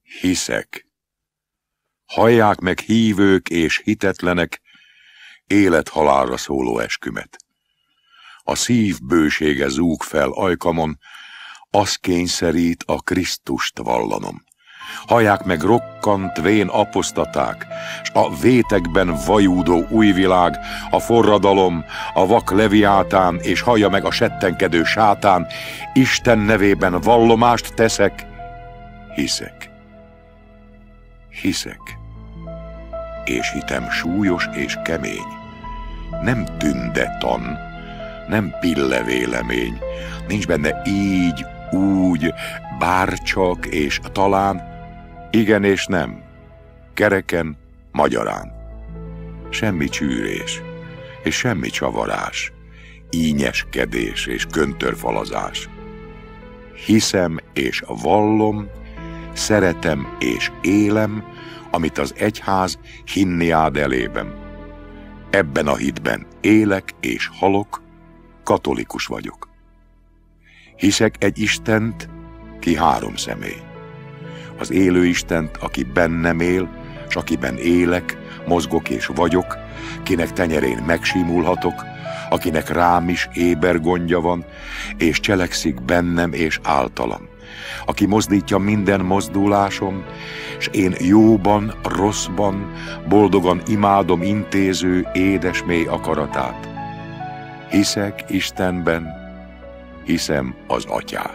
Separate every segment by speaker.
Speaker 1: Hiszek. Hallják meg hívők és hitetlenek élet-halálra szóló eskümet. A szív bősége zúg fel ajkamon, az kényszerít a Krisztust vallanom. Hallják meg rokkant vén apostaták, s a vétekben vajúdó új világ, a forradalom, a vak leviátán, és hallja meg a settenkedő sátán, Isten nevében vallomást teszek, hiszek. Hiszek. És hitem súlyos és kemény. Nem tündetan, nem pillevélemény, nincs benne így, úgy, bárcsak és talán, igen és nem, kereken, magyarán. Semmi csűrés, és semmi csavarás, ínyeskedés és köntörfalazás. Hiszem és vallom, szeretem és élem, amit az egyház hinni áld elében. Ebben a hitben élek és halok, katolikus vagyok. Hiszek egy Istent, ki három személy. Az élő Istent, aki bennem él, s akiben élek, mozgok és vagyok, kinek tenyerén megsimulhatok, akinek rám is éber gondja van, és cselekszik bennem és általam, aki mozdítja minden mozdulásom, s én jóban, rosszban, boldogan imádom intéző édesmély akaratát. Hiszek Istenben, hiszem az Atyát.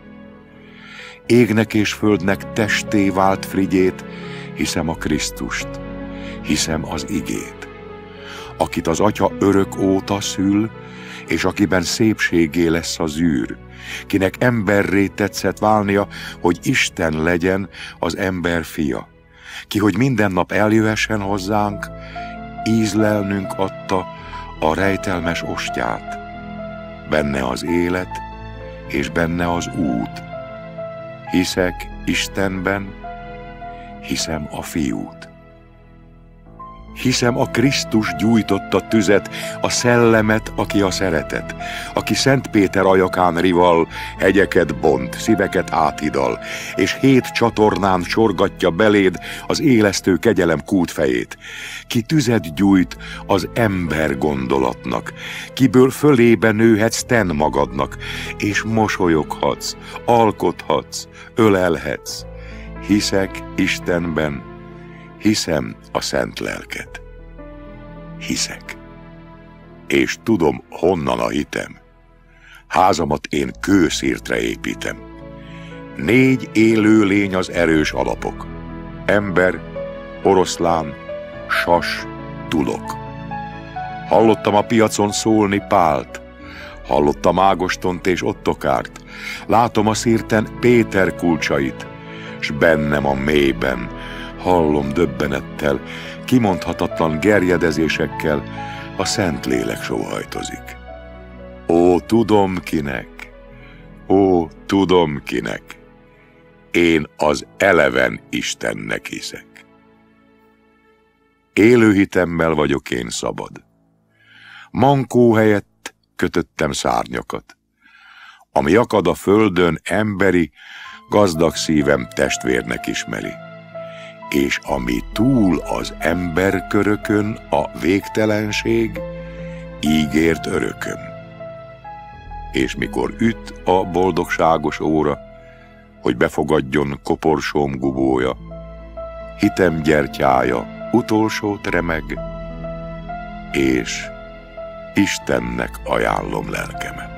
Speaker 1: Égnek és földnek testé vált frigyét, hiszem a Krisztust, hiszem az igét, akit az Atya örök óta szül, és akiben szépségé lesz az űr, kinek emberré tetszett válnia, hogy Isten legyen az ember fia, ki, hogy minden nap eljöhessen hozzánk, ízlelnünk adta a rejtelmes ostyát. Benne az élet, és benne az út. Hiszek Istenben, hiszem a Fiút. Hiszem a Krisztus gyújtotta tüzet, a szellemet, aki a szeretet, aki Szent Péter ajakán rival, hegyeket bont, szíveket áthidal, és 7 csatornán csorgatja beléd az élesztő kegyelem kútfejét, ki tüzet gyújt az ember gondolatnak, kiből fölébe nőhetsz ten magadnak, és mosolyoghatsz, alkothatsz, ölelhetsz. Hiszek Istenben, hiszem a Szent Lelket. Hiszek. És tudom, honnan a hitem. Házamat én kőszirtre építem. 4 élő lény az erős alapok. Ember, oroszlán, sas, tulok. Hallottam a piacon szólni Pált, hallottam Ágostont és Ottokárt, látom a szirten Péter kulcsait, s bennem a mélyben hallom döbbenettel, kimondhatatlan gerjedezésekkel, a Szentlélek sóhajtozik. Ó, tudom kinek, ó, tudom kinek, én az eleven Istennek hiszek. Élő hitemmel vagyok én szabad. Mankó helyett kötöttem szárnyakat. Ami akad a földön emberi, gazdag szívem testvérnek ismeri. És ami túl az emberkörökön a végtelenség, ígért örökön. És mikor üt a boldogságos óra, hogy befogadjon koporsóm gubója, hitem gyertyája utolsót remeg, és Istennek ajánlom lelkemet.